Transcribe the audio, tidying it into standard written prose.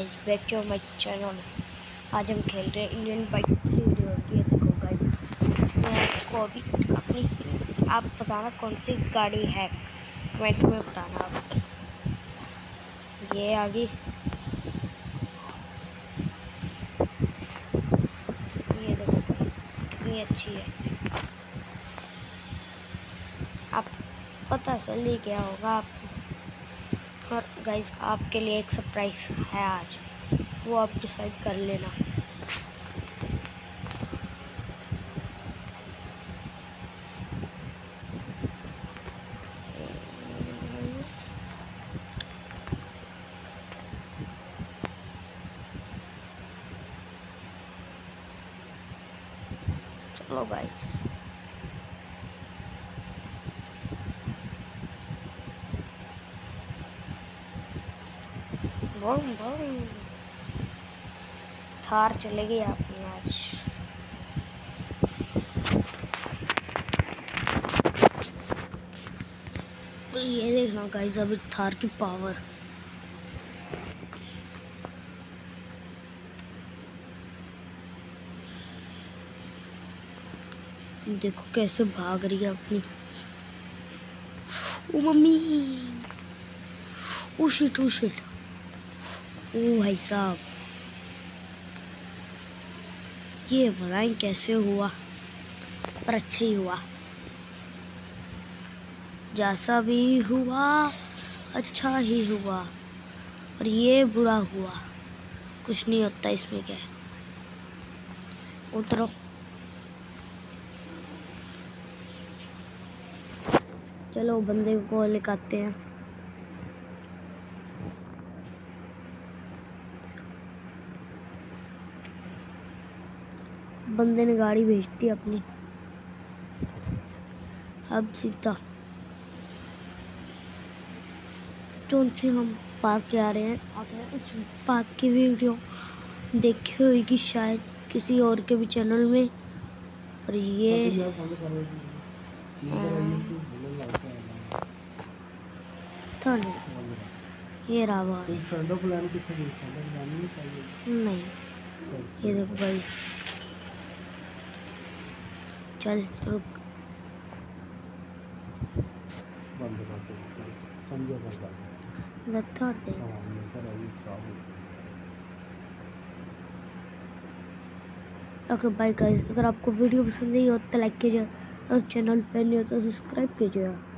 Back to my channel. आज हम खेल रहे हैं इंडियन बाइक 3 ये देखो गाइस, मैं आपको अभी अपनी आप बताना कौन सी गाड़ी है, कमेंट में बताना आप। ये आगे ये देखो गाइस कितनी अच्छी है। आप पता चल ही गया होगा आपको। और गाइस आपके लिए एक सरप्राइज है आज, वो आप डिसाइड कर लेना। चलो गाइस, थार चलेगी आपने आज। ये देखना गाइस अभी थार की पावर। देखो कैसे भाग रही है अपनी। Oh mummy, oh shit, oh shit, ओ भाई साहब, ये बताएं कैसे हुआ, पर अच्छा ही हुआ। जैसा भी हुआ अच्छा ही हुआ, और ये बुरा हुआ। कुछ नहीं होता इसमें, क्या है। उतरो। चलो बंदे को लेकर हैं। बंदे ने गाड़ी भेज दी अपनी। अब सीधा जोन से हम पार्क के आ रहे हैं। आपने उस पार्क की वीडियो देखी होगी शायद किसी और के भी चैनल में। और ये ये रहा नहीं, ये देखो गाइस। चल रुक, ओके बाय गाइस। अगर आपको वीडियो पसंद आई हो तो लाइक कीजिए, और चैनल पे नहीं हो तो सब्सक्राइब कीजिए।